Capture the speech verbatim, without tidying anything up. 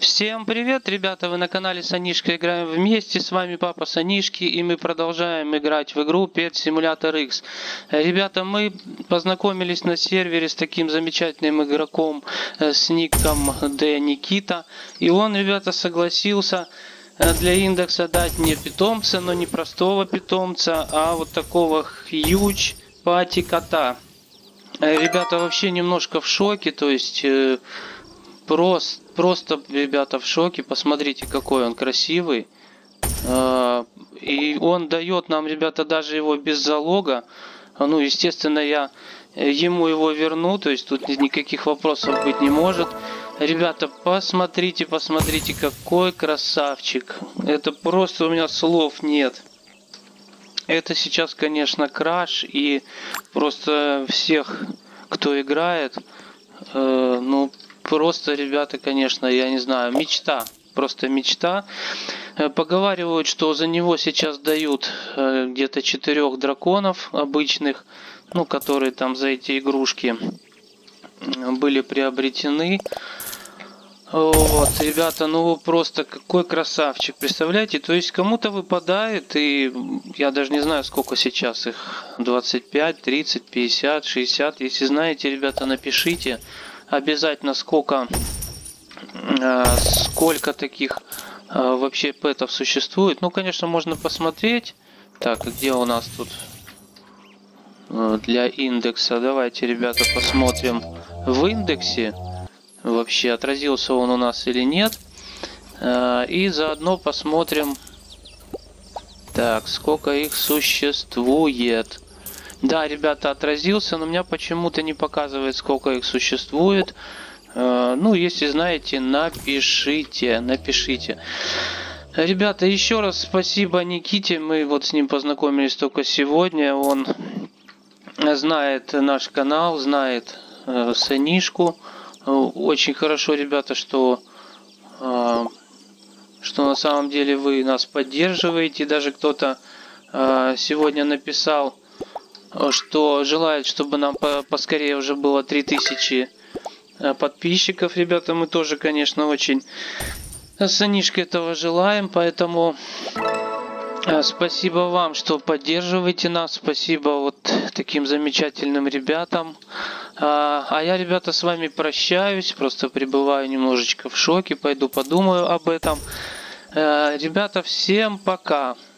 Всем привет, ребята, вы на канале Санишка играем вместе, с вами папа Санишки, и мы продолжаем играть в игру Pet Simulator X. Ребята, мы познакомились на сервере с таким замечательным игроком с ником D Никита, и он, ребята, согласился для индекса дать мне питомца, но не простого питомца, а вот такого huge пати кота. Ребята, вообще немножко в шоке, то есть просто Просто, ребята, в шоке. Посмотрите, какой он красивый. И он дает нам, ребята, даже его без залога. Ну, естественно, я ему его верну. То есть тут никаких вопросов быть не может. Ребята, посмотрите, посмотрите, какой красавчик. Это просто у меня слов нет. Это сейчас, конечно, краш. И просто всех, кто играет, э, ну... Просто, ребята, конечно, я не знаю, мечта. Просто мечта. Поговаривают, что за него сейчас дают где-то четырех драконов обычных, ну, которые там за эти игрушки были приобретены. Вот, ребята, ну просто какой красавчик, представляете? То есть кому-то выпадает, и я даже не знаю, сколько сейчас их, двадцать пять, тридцать, пятьдесят, шестьдесят. Если знаете, ребята, напишите обязательно, сколько, э, сколько таких э, вообще пэтов существует. Ну, конечно, можно посмотреть. Так, где у нас тут э, для индекса? Давайте, ребята, посмотрим в индексе. Вообще, отразился он у нас или нет. Э, и заодно посмотрим, так, сколько их существует. Да, ребята, отразился, но у меня почему-то не показывает, сколько их существует. Ну, если знаете, напишите, напишите. Ребята, еще раз спасибо Никите. Мы вот с ним познакомились только сегодня. Он знает наш канал, знает Санишку. Очень хорошо, ребята, что, что на самом деле вы нас поддерживаете. Даже кто-то сегодня написал, что желает, чтобы нам поскорее уже было три тысячи подписчиков. Ребята, мы тоже, конечно, очень с Санишкой этого желаем, поэтому спасибо вам, что поддерживаете нас, спасибо вот таким замечательным ребятам. А я, ребята, с вами прощаюсь, просто пребываю немножечко в шоке, пойду подумаю об этом. Ребята, всем пока!